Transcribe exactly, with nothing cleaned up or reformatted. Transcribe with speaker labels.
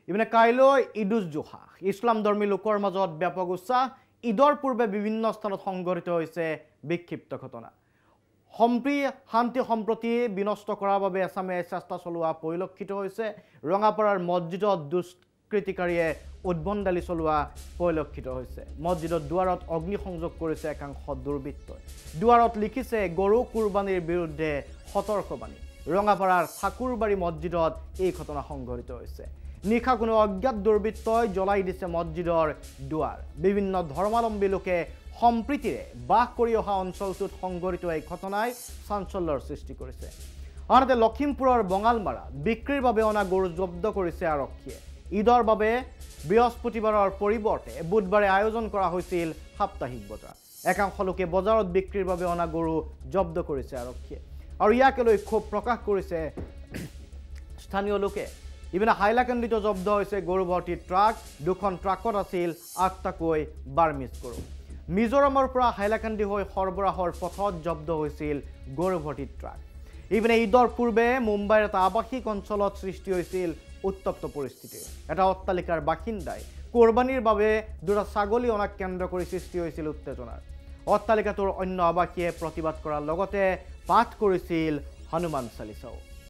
Speaker 1: ইপিনে কাইলৈ ঈদুজ জোহা ইছলাম ধৰ্মী লোকৰ মাজত ব্যাপক উৎসাহ ঈদৰ পূৰ্বে বিভিন্ন স্থানত সংঘটিত হৈছে বিক্ষিপ্ত ঘটনা সম্প্ৰী শান্তি সম্প্ৰতি বিনষ্ট কৰাৰ বাবে আসামে চেষ্টা চলোৱা পৰিলক্ষিত হৈছে ৰঙাপাৰাৰ মছজিদত দুষ্কৃতিকাৰীয়ে উদ্ভণ্ডালি চলোৱা পৰিলক্ষিত হৈছে মছজিদৰ দুৱাৰত অগ্নি সংযোগ কৰিছে একাংশ দুৰ্বৃত্তই দুৱাৰত লিখিছে গৰু কুৰবানীৰ বিৰুদ্ধে সতৰ্কবাণী ৰঙাপাৰাৰ ঠাকুৰবাৰী মছজিদত এই ঘটনা সংঘটিত হৈছে নিখা কোনো অজ্ঞাত দুৰ্বৃত্তই জ্বলাই দিছে মছজিদৰ দুৱাৰ বিভিন্ন ধৰ্মাৱলম্বী লোকে সম্প্ৰীতিৰে বাস কৰি অহা অঞ্চলটোত সংঘটিত এই ঘটনাই চাঞ্চল্যৰ সৃষ্টি কৰিছে আনহাতে লখিমপুৰৰ বঙালমাৰা বিক্ৰীৰ বাবে অনা গৰু জব্দ কৰিছে আৰক্ষীয়ে ঈদৰ বাবে বৃহস্পতিবাৰৰ পৰিৱৰ্তে বুধবাৰে আয়োজন কৰা হৈছিল সাপ্তাহিক বজাৰ একাংশ লোকে বজাৰত বিক্ৰীৰ বাবে অনা গৰু জব্দ কৰিছে আৰক্ষীয়ে আৰু ইয়াকে লৈ ক্ষোভ প্ৰকাশ কৰিছে স্থানীয় লোকে ইপিনে হাইলাকান্দিত জব্দ হৈছে গৰু ভৰ্তি ট্ৰাক দুখন ট্ৰাকত আছিল আঠটাকৈ বাৰ্মিজ গৰু মিজোৰামৰ পৰা হাইলাকান্দি হৈ সৰবৰাহৰ পথত জব্দ হৈছিল গৰু ভৰ্তি ট্ৰাক ইপিনে ঈদৰ পূৰ্বে মুম্বাইৰ এটা আৱাসিক অঞ্চলত সৃষ্টি হৈছিল উত্তপ্ত পৰিস্থিতি এটা অট্টালিকাৰ বাসিন্দাই কোৰবানীৰ বাবে দুটা ছাগলী অনাক কেন্দ্ৰ কৰি সৃষ্টি হৈছিল উত্তেজনাৰ অট্টালিকাটোৰ অন্য আৱাসীয়ে প্ৰতিবাদ কৰাৰ লগতে পাঠ কৰিছিল হনুমান চালিচাও